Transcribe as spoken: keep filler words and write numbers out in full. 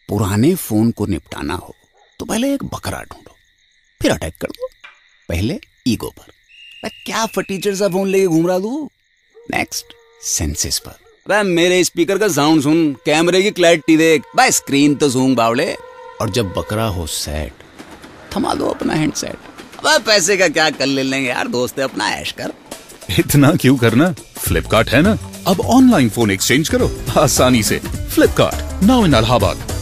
पुराने फोन को निपटाना हो तो पहले एक बकरा ढूंढो, फिर अटैक कर दो, पहले ईगो पर। मैं क्या फटीचर सा फोन लेके घूम रहा तू। नेक्स्ट सेंसेस पर। अबे मेरे स्पीकर का साउंड सुन, कैमरे की क्लैरिटी देख, भाई स्क्रीन तो सूंघ बावड़े। और जब बकरा हो सेट, थमा दो अपना हैंडसेट। अब पैसे का क्या कर ले लेंगे यार, दोस्त है अपना, ऐश कर। इतना क्यों करना, फ्लिपकार्ट है ना। अब ऑनलाइन फोन एक्सचेंज करो आसानी से। Flipkart now in Allahabad.